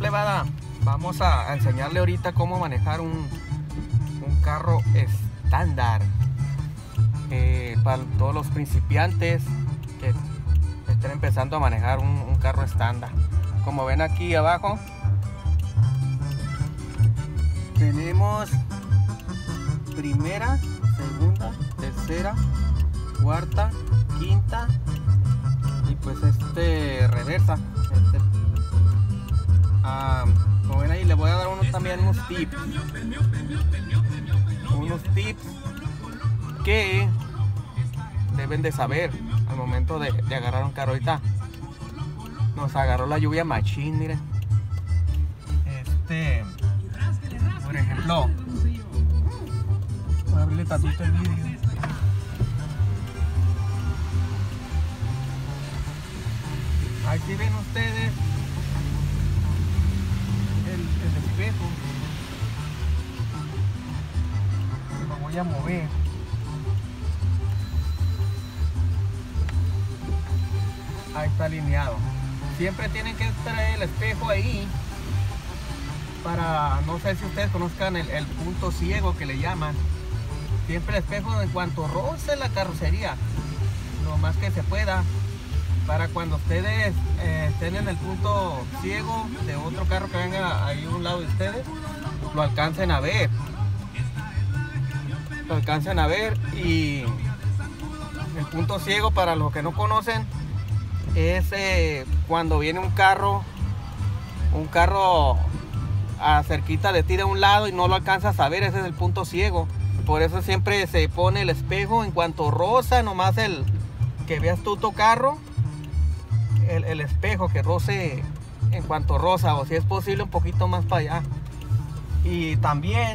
simple, ¿verdad? Vamos a enseñarle ahorita cómo manejar un carro estándar para todos los principiantes que estén empezando a manejar un carro estándar. Como ven aquí abajo tenemos primera, segunda, tercera, cuarta, quinta y pues reversa. Como ven ahí, le voy a dar también unos tips que deben de saber al momento de agarrar un carro. Ahorita nos agarró la lluvia machín, miren. Por ejemplo, voy a abrirle tantito el vídeo. Ahí sí ven ustedes el espejo. Lo voy a mover. Ahí está alineado. Siempre tienen que traer el espejo ahí para, no sé si ustedes conozcan el punto ciego que le llaman. Siempre el espejo en cuanto roce la carrocería, lo más que se pueda, para cuando ustedes estén en el punto ciego de otro carro que venga ahí a un lado de ustedes, lo alcancen a ver. Y el punto ciego, para los que no conocen, es cuando viene un carro cerquita de ti de un lado y no lo alcanzas a ver. Ese es el punto ciego. Por eso siempre se pone el espejo en cuanto roza, nomás el que veas tú tu carro, el espejo que roce en cuanto roza, o si es posible un poquito más para allá. Y también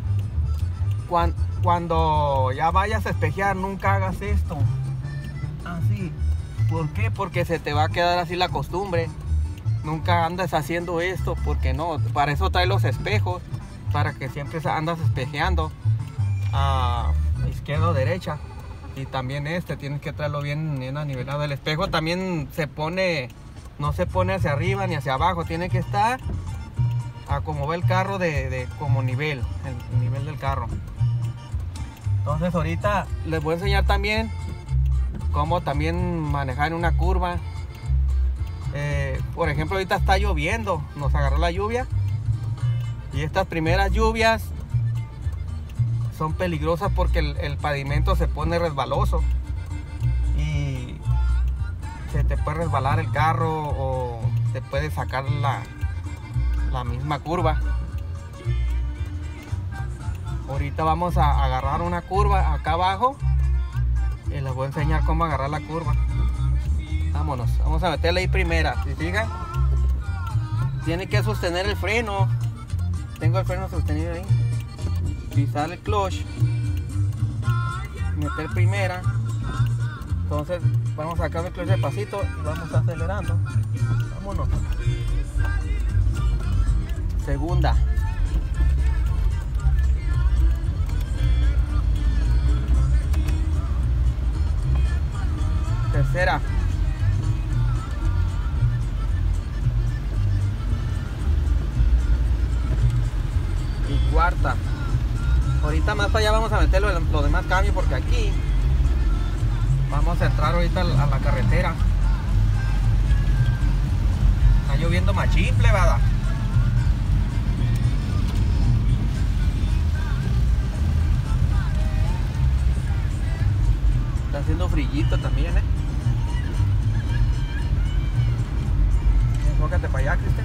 cuando ya vayas a espejear, nunca hagas esto así. ¿Por qué? Porque se te va a quedar así la costumbre. Nunca andes haciendo esto, porque no. Para eso trae los espejos, para que siempre andas espejeando a izquierda o derecha. Y también tienes que traerlo bien anivelado. El espejo también no se pone hacia arriba ni hacia abajo. Tiene que estar a como va el carro como nivel, el nivel del carro. Entonces ahorita les voy a enseñar también cómo también manejar en una curva. Por ejemplo, ahorita está lloviendo, nos agarró la lluvia, y estas primeras lluvias son peligrosas porque el pavimento se pone resbaloso y se te puede resbalar el carro o te puede sacar la misma curva. Ahorita vamos a agarrar una curva acá abajo y les voy a enseñar cómo agarrar la curva. Vámonos, vamos a meterle ahí primera. Si fijan, tiene que sostener el freno. Tengo el freno sostenido ahí. Pisar el clutch, meter primera. Entonces vamos a sacar el clutch despacito y vamos acelerando. Vámonos. Segunda. Tercera. Y cuarta. Ahorita más para allá vamos a meter los demás cambios, porque aquí vamos a entrar ahorita a la carretera. Está lloviendo machín, plebada. Está haciendo frillito también, Enfócate para allá, Cristian.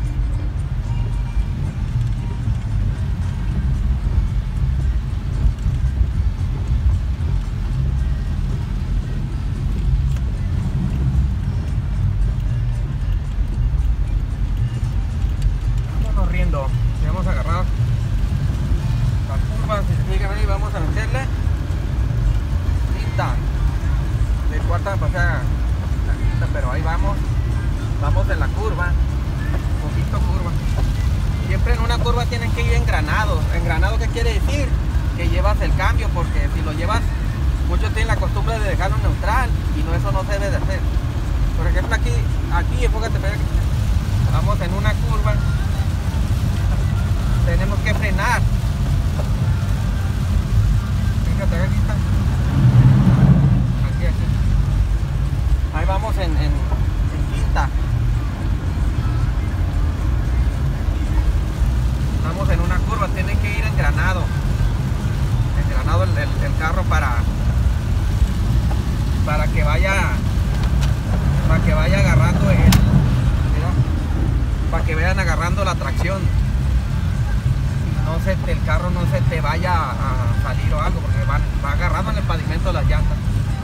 Vámonos riendo. Vamos a agarrar la curva. Si se fijan ahí, vamos a meterle cinta. De cuarta pasada la quinta, pero ahí vamos en la curva, poquito curva. Siempre en una curva tienen que ir engranados. ¿Engranado qué quiere decir? Que llevas el cambio, porque si lo llevas, muchos tienen la costumbre de dejarlo neutral y eso no se debe de hacer. Por ejemplo, aquí enfócate, vamos en una curva tenemos que frenar. Fíjate, aquí está. Aquí. Ahí vamos en quinta. Estamos en una curva, tiene que ir engranado. Engranado el carro para que vaya agarrando para que vayan agarrando la tracción. El carro no se te vaya a salir o algo, porque va agarrando en el pavimento las llantas.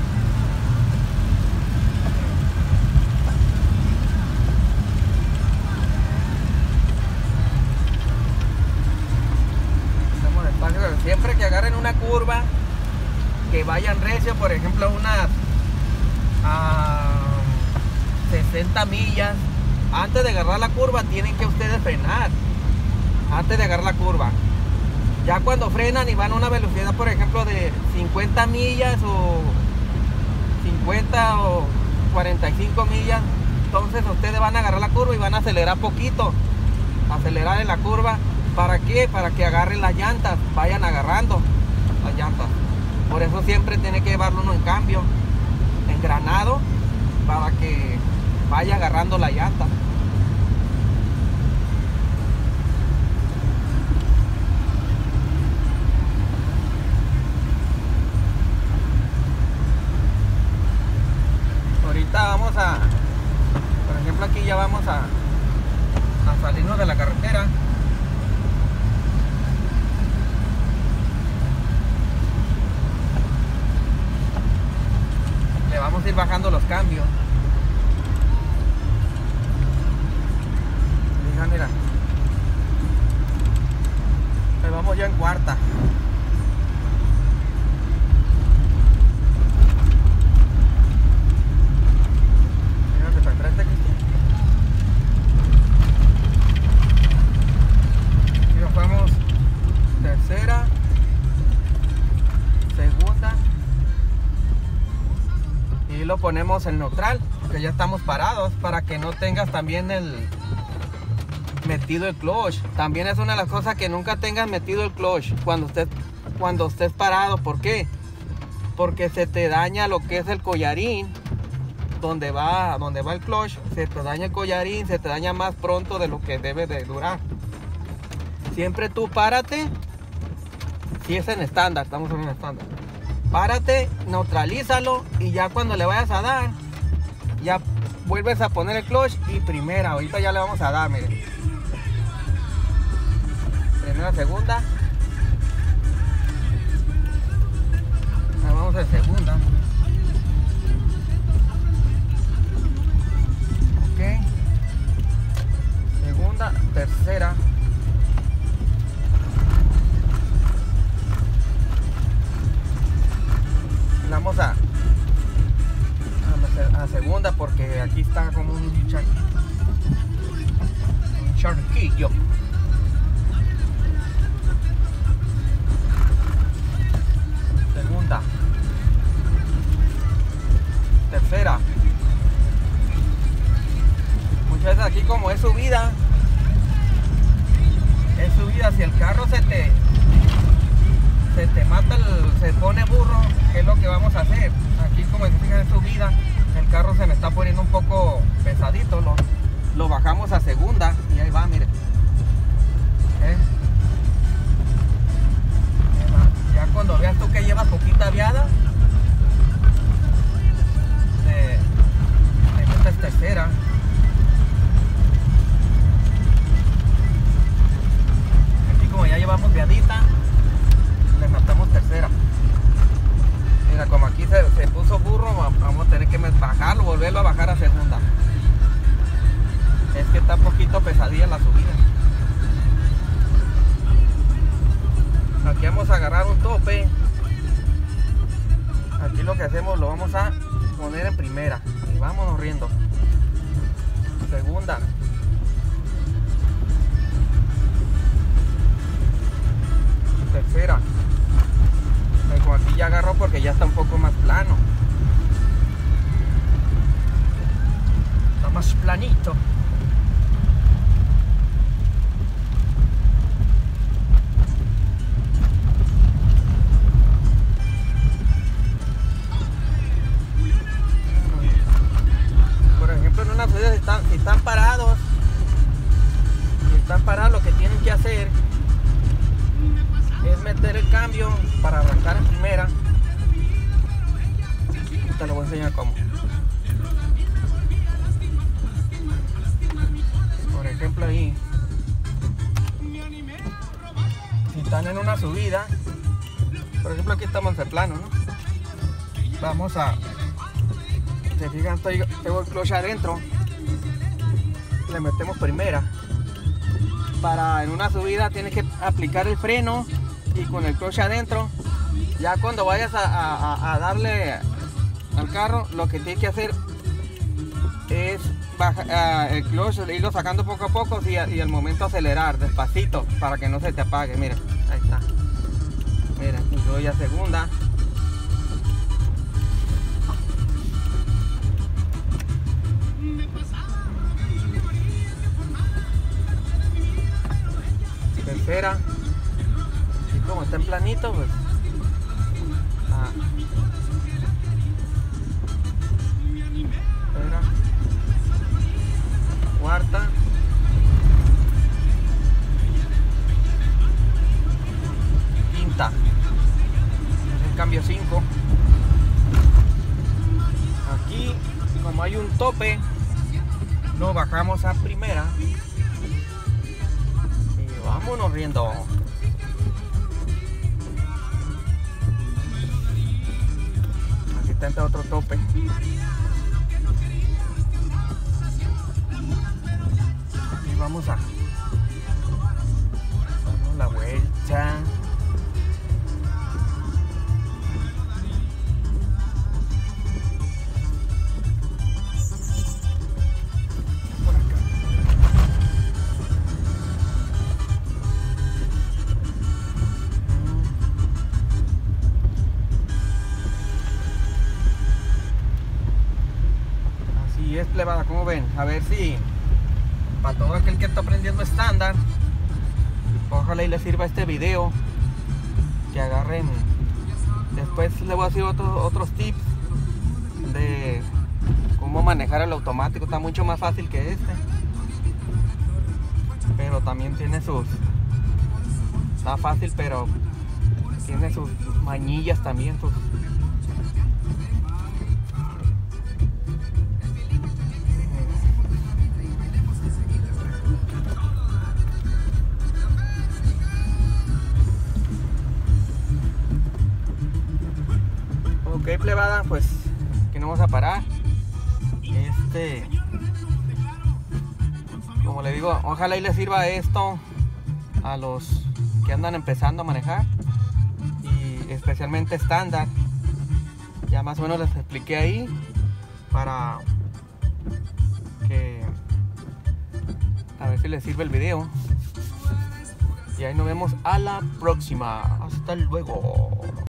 Estamos despacio, siempre que agarren una curva, que vayan recio, por ejemplo unas 60 millas. Antes de agarrar la curva tienen que ustedes frenar. Antes de agarrar la curva. Ya cuando frenan y van a una velocidad, por ejemplo, de 50 millas o 50 o 45 millas, entonces ustedes van a agarrar la curva y van a acelerar poquito. Acelerar en la curva. ¿Para qué? Para que agarren las llantas, vayan agarrando las llantas. Por eso siempre tiene que llevarlo uno en cambio, engranado, para que vaya agarrando la llanta. Ahorita vamos por ejemplo, aquí ya vamos a salirnos de la carretera. Le vamos a ir bajando los cambios. Mira, ahí vamos ya en cuarta. Fíjate para enfrente que y nos vamos tercera, segunda, y lo ponemos en neutral, que ya estamos parados, para que no tengas también metido el clutch. También es una de las cosas, que nunca tengas metido el clutch cuando estés parado. ¿Por qué? Porque se te daña lo que es el collarín, donde va el clutch. Se te daña el collarín, se te daña más pronto de lo que debe de durar. Siempre tú párate. Si es en estándar, estamos en un estándar, párate, neutralízalo, y ya cuando le vayas a dar, ya vuelves a poner el clutch y primera. Ahorita ya le vamos a dar, miren. Primera, segunda. Ahí vamos en segunda. Ok. Segunda, tercera. Vamos a segunda, porque aquí está como un charquillo. Segunda, tercera. Muchas veces aquí, como es subida, si el carro se te mata, se pone burro, ¿qué es lo que vamos a hacer? Aquí, como se fijan, en subida, el carro se me está poniendo un poco pesadito, lo bajamos a segunda y ahí va, miren. Ya cuando veas tú que llevas poquita viada, te metes tercera. Aquí, como ya llevamos viadita, le matamos tercera. Mira, como aquí se puso burro, vamos a tener que bajarlo, volverlo a bajar a segunda. Es que está un poquito pesadilla la subida. Aquí vamos a agarrar un tope. Aquí lo que hacemos, lo vamos a poner en primera y vámonos riendo. Segunda. Tercera. Como aquí ya agarró, porque ya está un poco más plano. Está más planito. cómo. Por ejemplo ahí, si están en una subida, por ejemplo aquí estamos en plano, ¿no? Vamos a, se fijan, tengo el clutch adentro, le metemos primera. Para en una subida tienes que aplicar el freno y con el clutch adentro. Ya cuando vayas a darle al carro, lo que tienes que hacer es bajar el clutch, irlo sacando poco a poco y al momento acelerar despacito para que no se te apague. Mira, ahí está. Mira, y doy a segunda. Tercera. Y como está en planito, pues. Tercera. Cuarta. Quinta. En cambio 5. Aquí, como hay un tope, lo bajamos a primera. Y vámonos riendo. Aquí está otro tope. Y vamos a darnos la vuelta. Por acá. Así es, plebada, como ven, a ver si para todo aquel que está aprendiendo estándar, ojalá y les sirva este video, que agarren. Después les voy a decir otros tips de cómo manejar el automático. Está mucho más fácil que este, pero también tiene sus, está fácil, pero tiene sus mañillas también, sus. Ok, plebada, pues que no vamos a parar. Como le digo, ojalá y les sirva esto a los que andan empezando a manejar, y especialmente estándar. Ya más o menos les expliqué ahí para que a ver si les sirve el video. Y ahí nos vemos a la próxima. Hasta luego.